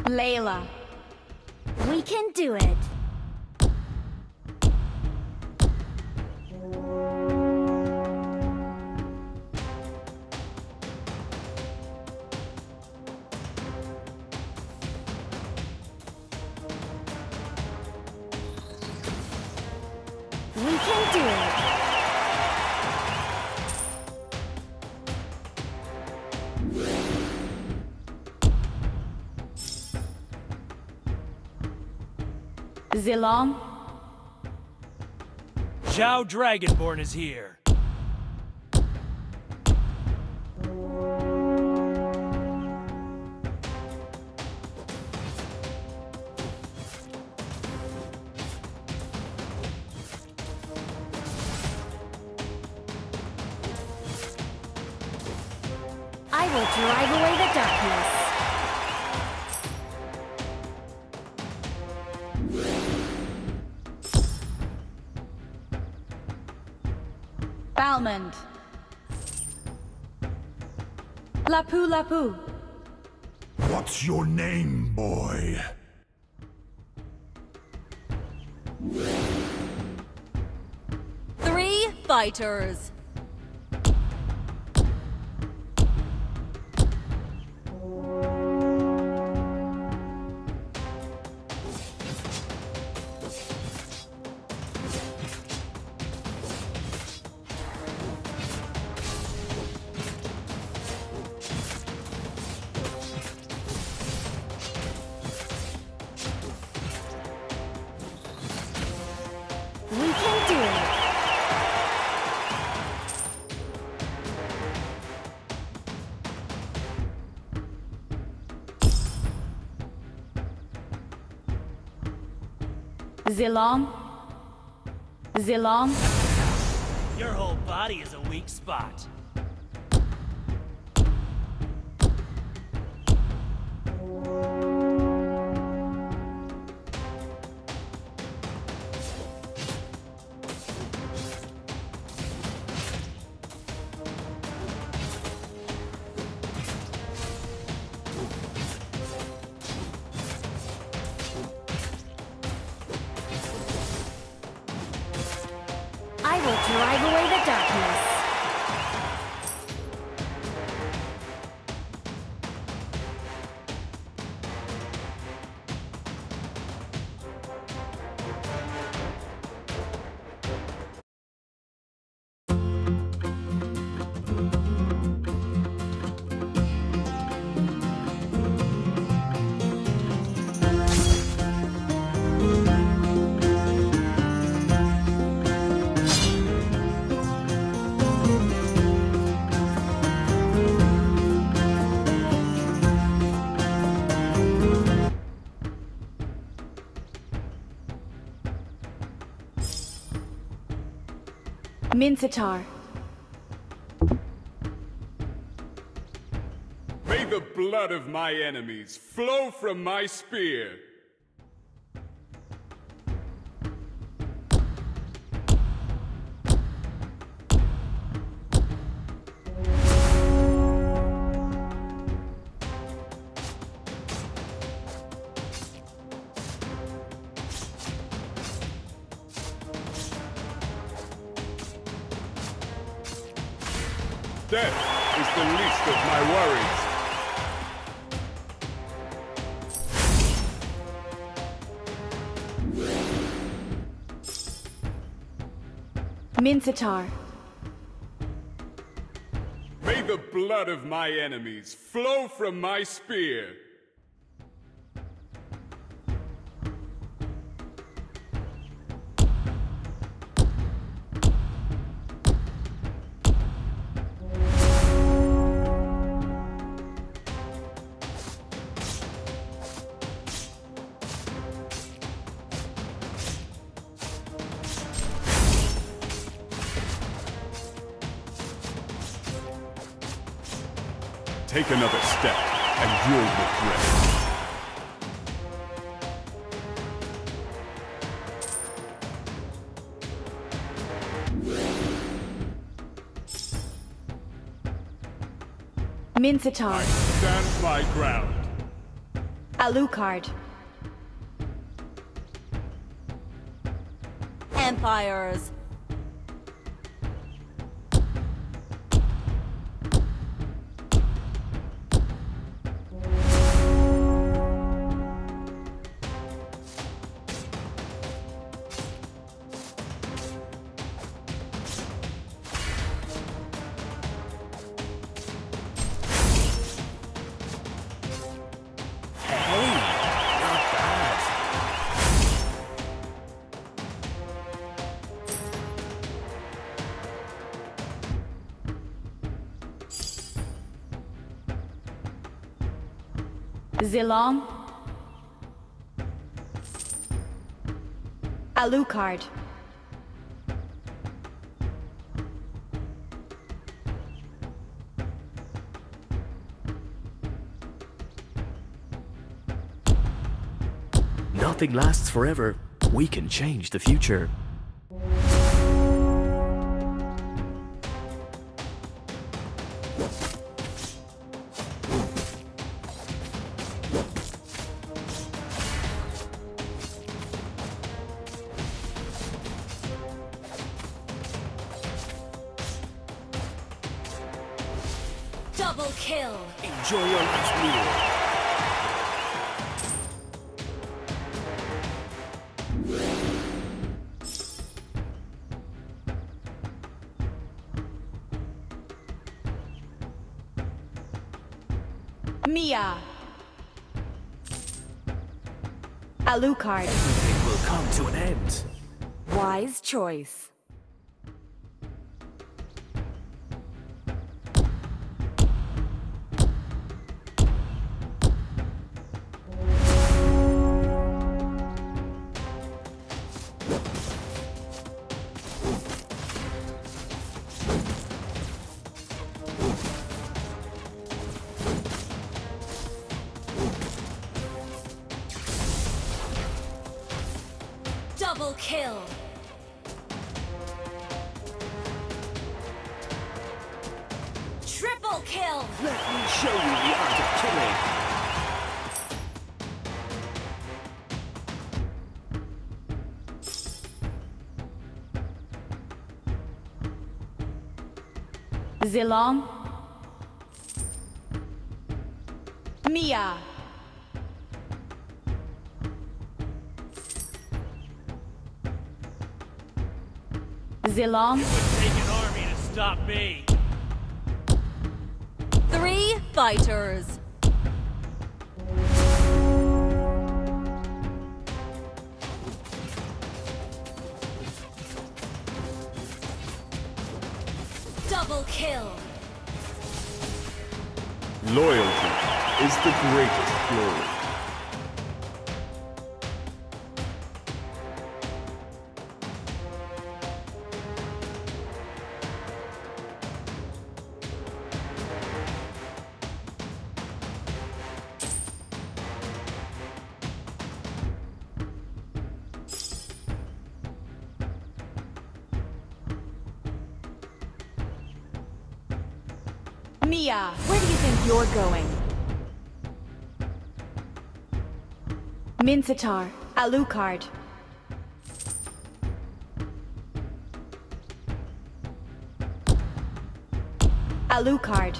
Layla. We can do it. We can do it. Zilong? Zhao Dragonborn is here. I will drive away the darkness. Balmond. Lapu Lapu. What's your name, boy? 3 fighters. We can do it. Zilong? Zilong? Your whole body is a weak spot. I will drive away the darkness. Mincetar. May the blood of my enemies flow from my spear. Death is the least of my worries. Mincetar. May the blood of my enemies flow from my spear. Take another step, and you'll regret. Mincetar. I stand my ground. Alucard. Empires. Zilong. Alucard. Nothing lasts forever. We can change the future. Double kill. Enjoy your last meal. Mia. Alucard. Everything will come to an end. Wise choice. Double kill. Triple kill. Let me show you the art of killing. Zilong. Mia. Zilong. It would take an army to stop me. 3 fighters. Double kill. Loyalty is the greatest glory. Mia, where do you think you're going? Mincetar, Alucard. Alucard.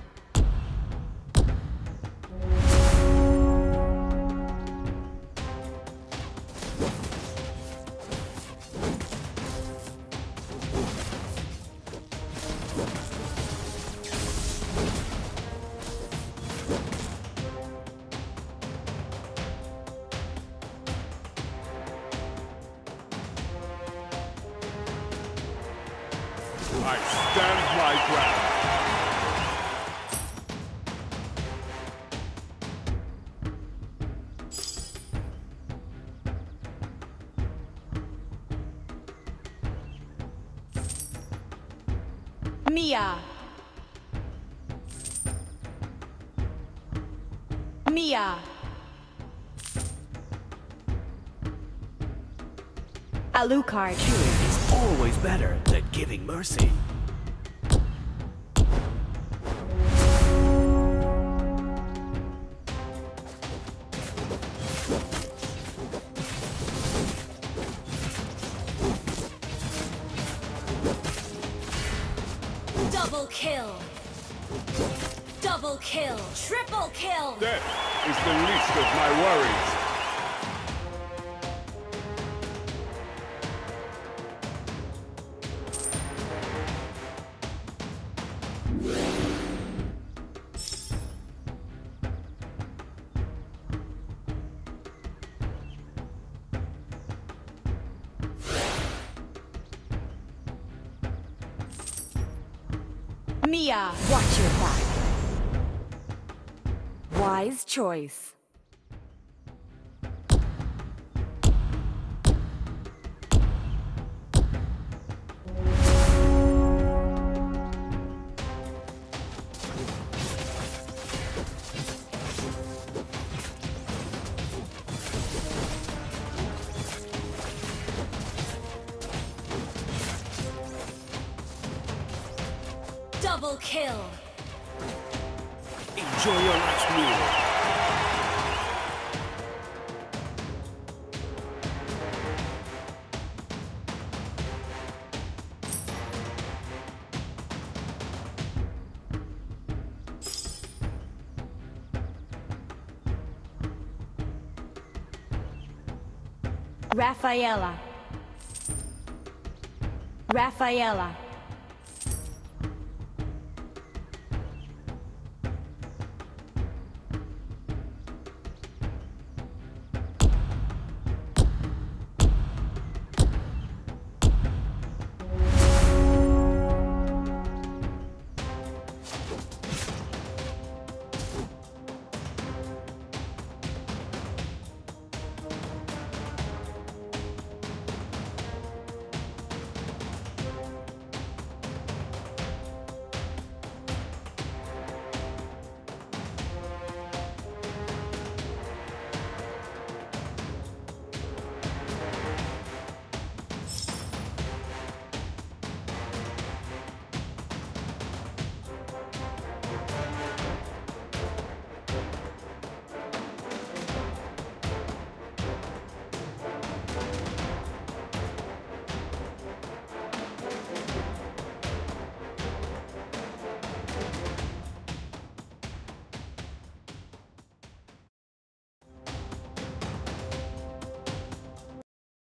I stand my ground. Mia. Mia. Alucard. Killing is always better than giving mercy. Double kill. Double kill. Triple kill. Death is the least of my worries. Mia. Watch your back. Wise choice. Double kill. Enjoy your last meal. Rafaela. Rafaela.